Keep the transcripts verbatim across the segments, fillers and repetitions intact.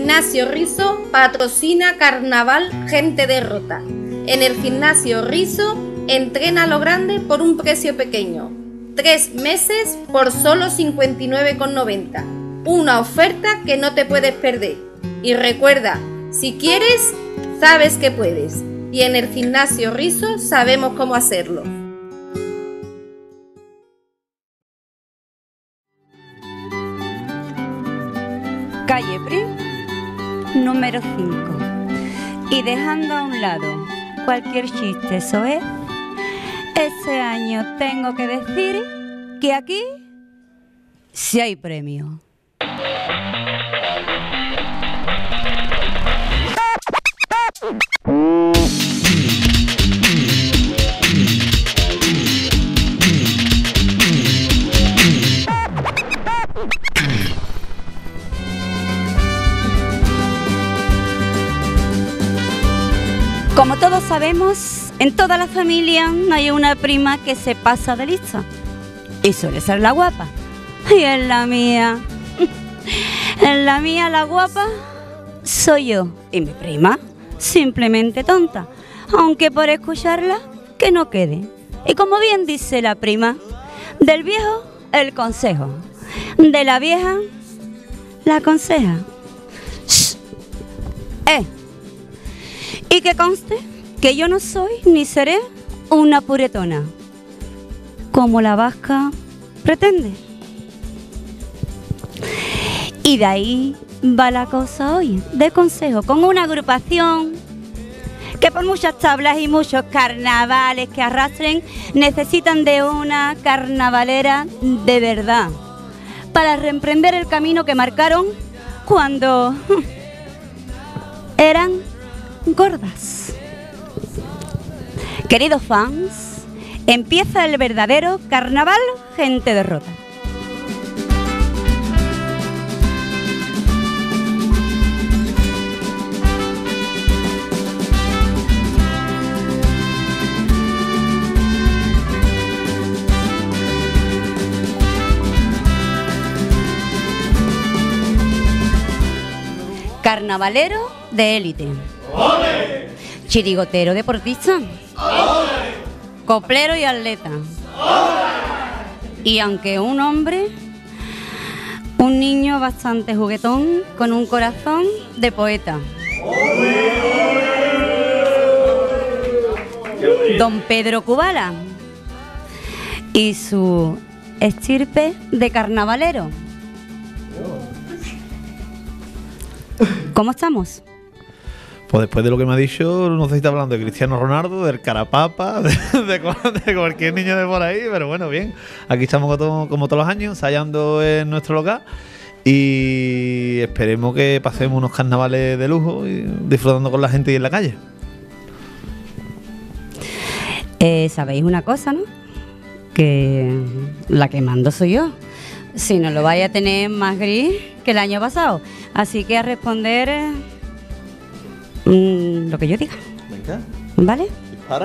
Gimnasio Riso patrocina Carnaval Gente de Rota. En el Gimnasio Riso entrena a lo grande por un precio pequeño. Tres meses por solo cincuenta y nueve con noventa. Una oferta que no te puedes perder. Y recuerda, si quieres, sabes que puedes. Y en el Gimnasio Riso sabemos cómo hacerlo. Calle Prim, número cinco. Y dejando a un lado cualquier chiste soez, este año tengo que decir que aquí sí hay premio. Como todos sabemos, en toda la familia no hay una prima que se pasa de lista. Y suele ser la guapa. Y en la mía, en la mía la guapa soy yo. Y mi prima, simplemente tonta. Aunque por escucharla, que no quede. Y como bien dice la prima, del viejo el consejo. De la vieja, la aconseja. Shh. Eh. Y que conste que yo no soy ni seré una puretona, como la vasca pretende. Y de ahí va la cosa hoy, de consejo, con una agrupación que por muchas tablas y muchos carnavales que arrastren, necesitan de una carnavalera de verdad, para reemprender el camino que marcaron cuando eran gordas. Queridos fans, empieza el verdadero carnaval Gente de Rota. Carnavalero de élite. ¡Ole! Chirigotero deportista. ¡Ole! Coplero y atleta. ¡Ole! Y aunque un hombre, un niño bastante juguetón con un corazón de poeta. ¡Ole! Don Pedro Kubala y su estirpe de carnavalero. ¿Cómo estamos? Pues después de lo que me ha dicho, no sé si está hablando de Cristiano Ronaldo, del Carapapa, de, de, de cualquier niño de por ahí, pero bueno, bien. Aquí estamos como, como todos los años, ensayando en nuestro local y esperemos que pasemos unos carnavales de lujo y disfrutando con la gente y en la calle. Eh, ¿Sabéis una cosa, no? Que la que mando soy yo. Si no lo vais a tener más gris que el año pasado. Así que a responder eh, mmm, lo que yo diga. Venga. ¿Vale? Dispara.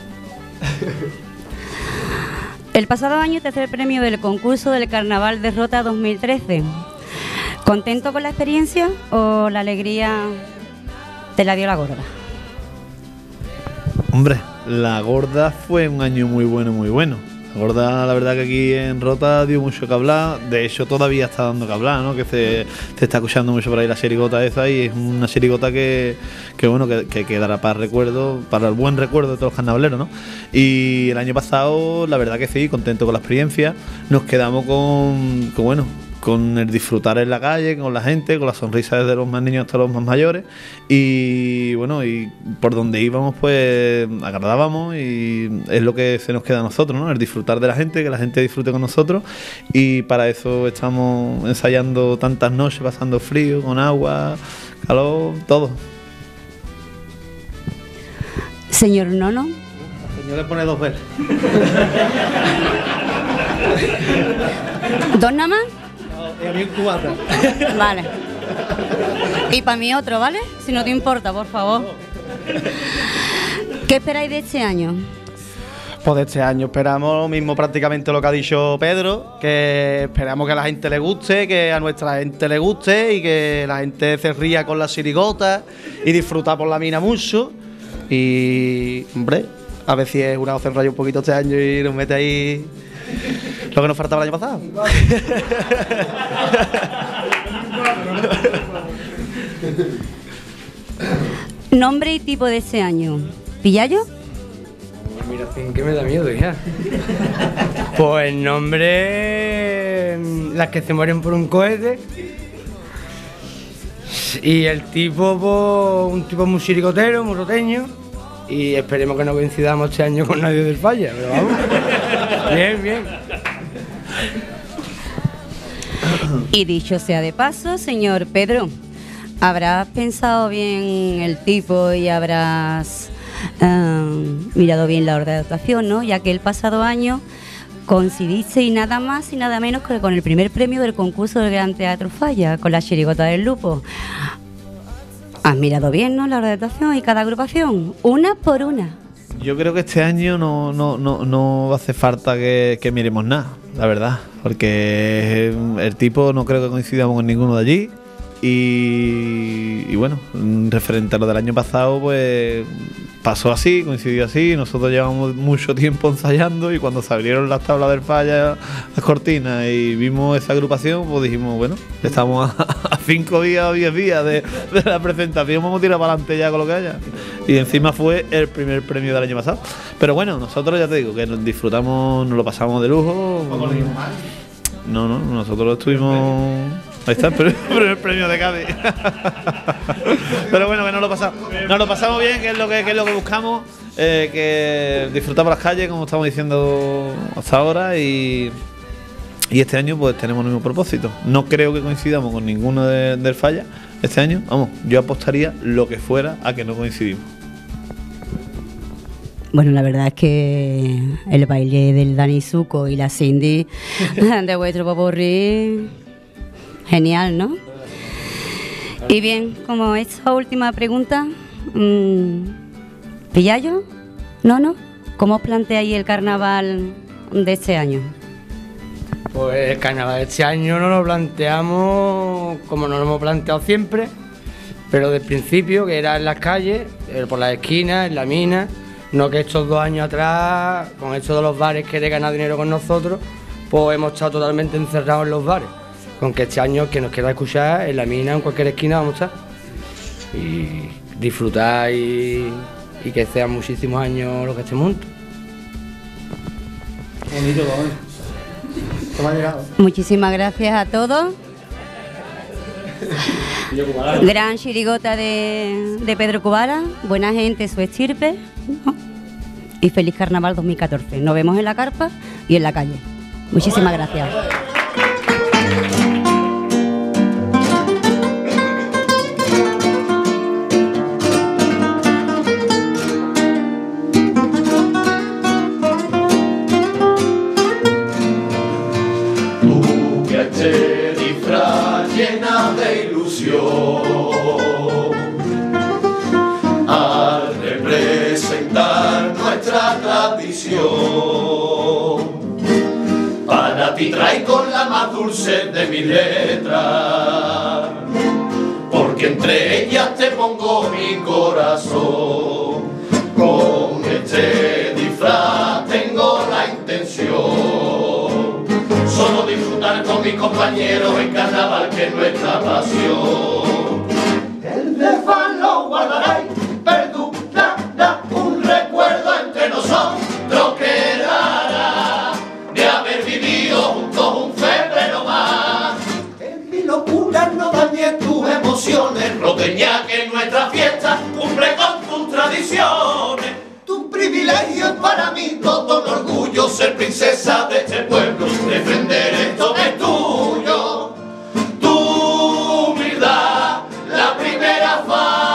El pasado año tercer premio del concurso del Carnaval de Rota dos mil trece. ¿Contento con la experiencia o la alegría te la dio la gorda? Hombre, la gorda fue un año muy bueno, muy bueno. La gorda, la verdad que aquí en Rota dio mucho que hablar, de hecho todavía está dando que hablar, ¿no? Que se, se está escuchando mucho por ahí la chirigota esa y es una chirigota que, que bueno, que, que quedará para recuerdo, para el buen recuerdo de todos los carnavaleros, ¿no? Y el año pasado, la verdad que sí, contento con la experiencia, nos quedamos con, con bueno, con el disfrutar en la calle, con la gente, con las sonrisas desde los más niños hasta los más mayores y bueno, y por donde íbamos pues agradábamos y es lo que se nos queda a nosotros, ¿no? El disfrutar de la gente, que la gente disfrute con nosotros y para eso estamos ensayando tantas noches, pasando frío, con agua, calor, todo. Señor Nono. El señor le pone dos veces. ¿Dos nada más? Y a mí un cubata. Vale. Y para mí otro, ¿vale? Si no te importa, por favor. ¿Qué esperáis de este año? Pues de este año esperamos lo mismo prácticamente lo que ha dicho Pedro, que esperamos que a la gente le guste, que a nuestra gente le guste y que la gente se ría con las chirigotas y disfruta por la mina mucho. Y, hombre, a ver si es una opción rayo un poquito este año y nos mete ahí lo que nos faltaba el año pasado. Nombre y tipo de ese año. ¿Pillayo? Mira, que me da miedo ya. Pues el nombre, las que se mueren por un cohete. Y el tipo, pues, un tipo muy chiricotero, muy roteño. Y esperemos que no coincidamos este año con nadie del Falla, pero vamos. Bien, bien. Y dicho sea de paso, señor Pedro, habrás pensado bien el tipo y habrás eh, mirado bien la hora de actuación, ¿no? Ya que el pasado año coincidiste y nada más y nada menos que con el primer premio del concurso del Gran Teatro Falla, con la chirigota del Lupo. Has mirado bien, ¿no? La hora de actuación y cada agrupación, una por una. Yo creo que este año no, no, no, no hace falta que, que miremos nada, la verdad, porque el tipo no creo que coincidamos con ninguno de allí. Y, y bueno, referente a lo del año pasado, pues pasó así, coincidió así. Nosotros llevamos mucho tiempo ensayando y cuando se abrieron las tablas del Falla, las cortinas, y vimos esa agrupación, pues dijimos, bueno, estamos a, a cinco días o diez días de, de la presentación, vamos a tirar para adelante ya con lo que haya. Y encima fue el primer premio del año pasado. Pero bueno, nosotros ya te digo que nos disfrutamos, nos lo pasamos de lujo. No, no, nosotros estuvimos... Ahí está, pero, pero el premio de Cádiz. Pero bueno, que nos lo pasamos, nos lo pasamos bien, que es lo que, que es lo que buscamos, eh, que disfrutamos las calles, como estamos diciendo hasta ahora, y, y este año pues tenemos el mismo propósito. No creo que coincidamos con ninguno de, del Falla este año. Vamos, yo apostaría lo que fuera a que no coincidimos. Bueno, la verdad es que el baile del Dani Zuko y la Cindy de vuestro popurrí, genial, ¿no? Y bien, como esta última pregunta, mmm, ¿Pillayo? ¿No, no? ¿Cómo os planteáis el carnaval de este año? Pues el carnaval de este año no lo planteamos como nos lo hemos planteado siempre, pero del principio, que era en las calles, por las esquinas, en la mina. No que estos dos años atrás, con esto de los bares que de ganar dinero con nosotros, pues hemos estado totalmente encerrados en los bares. Con que este año que nos queda escuchar en la mina, en cualquier esquina vamos a estar. Y disfrutar y, y que sean muchísimos años los que estemos juntos. Bonito, ¿cómo ha llegado? Muchísimas gracias a todos. Gran chirigota de, de Pedro Cubara, buena gente, su estirpe, ¿no? Y feliz carnaval dos mil catorce. Nos vemos en la carpa y en la calle. Muchísimas gracias. Tú que te disfraz llena de ilusión al representar nuestra tradición, para ti traigo la más dulce de mis letras, porque entre ellas te pongo mi corazón. Con este disfraz tengo la intención solo disfrutar con mis compañeros en carnaval, que es nuestra pasión. El desván lo guardará y perdurará un recuerdo entre nosotros, quedará de haber vivido juntos un febrero más. En mi locura no dañe tus emociones, roteña, que en nuestra fiesta cumple con tus tradiciones. Tu privilegio es para mí todo un orgullo, ser princesa de este pueblo, defender esto que es tuyo. Tu humildad, la primera fase.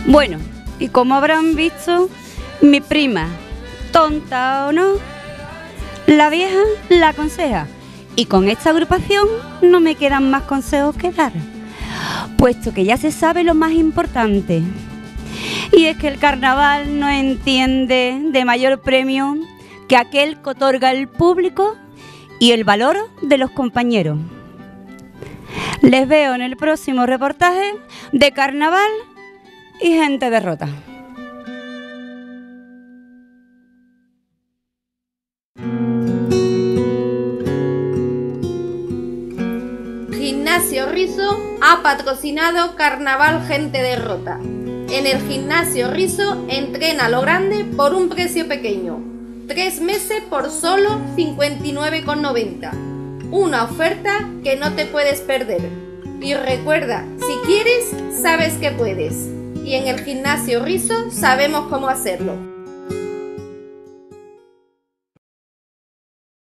Bueno, y como habrán visto, mi prima, tonta o no, la vieja la aconseja. Y con esta agrupación no me quedan más consejos que dar, puesto que ya se sabe lo más importante. Y es que el carnaval no entiende de mayor premio que aquel que otorga el público y el valor de los compañeros. Les veo en el próximo reportaje de Carnaval y Gente de Rota. Gimnasio Rizo ha patrocinado Carnaval Gente de Rota. En el Gimnasio Rizo entrena a lo grande por un precio pequeño. Tres meses por solo cincuenta y nueve con noventa. Una oferta que no te puedes perder. Y recuerda, si quieres, sabes que puedes. Y en el Gimnasio Rizo sabemos cómo hacerlo.